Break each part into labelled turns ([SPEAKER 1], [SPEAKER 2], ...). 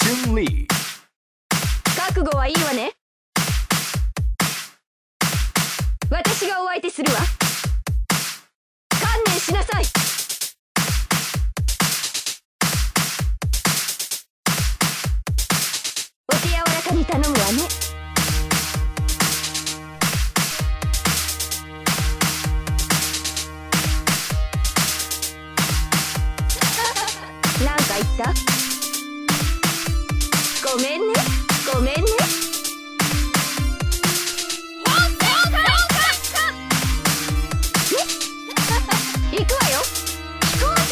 [SPEAKER 1] Chun-Li。
[SPEAKER 2] 覚悟はいいわね。私がお相手するわ。観念しなさい。お手柔らかに頼むわね。なんか言った？ごめんね、ごめんね。行くわよ。飛行場。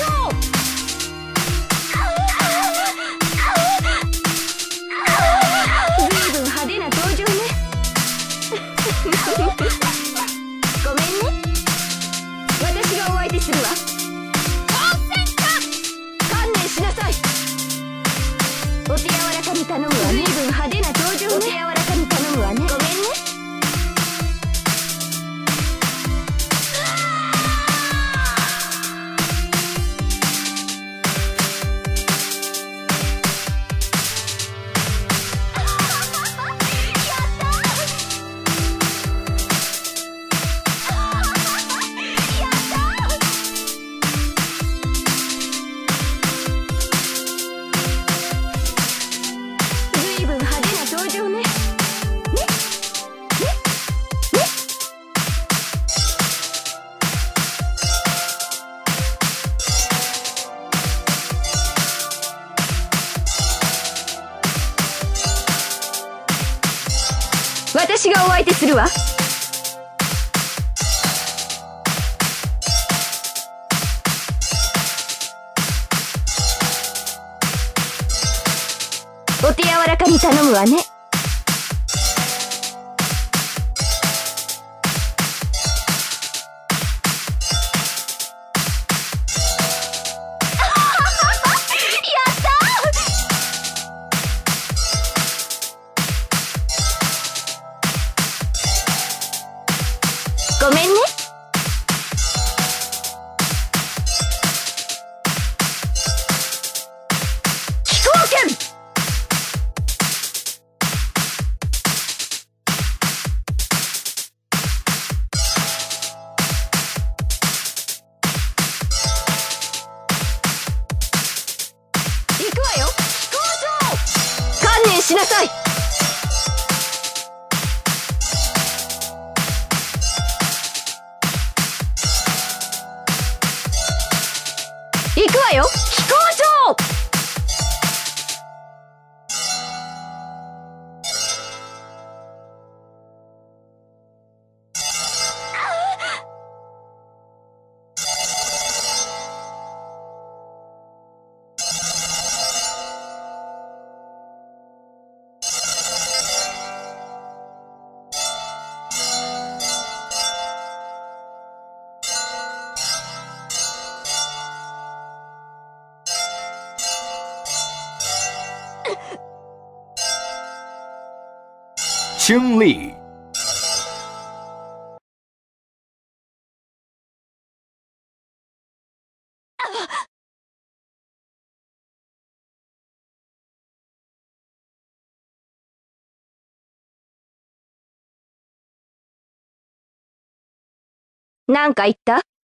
[SPEAKER 2] ずいぶん派手な登場ね。ごめんね。私がお相手するわ。観念しなさい。お手柔らかに頼むわね。ずいぶん派手な登場ね。お手柔らかに頼むわね。ごめんね。私がお相手するわ。お手柔らかに頼むわね。ごめんね。飛行剣。行くわよ。飛行場。観念しなさい。行くわよ。飛行場。
[SPEAKER 1] Chun-Li。
[SPEAKER 2] なんか言った？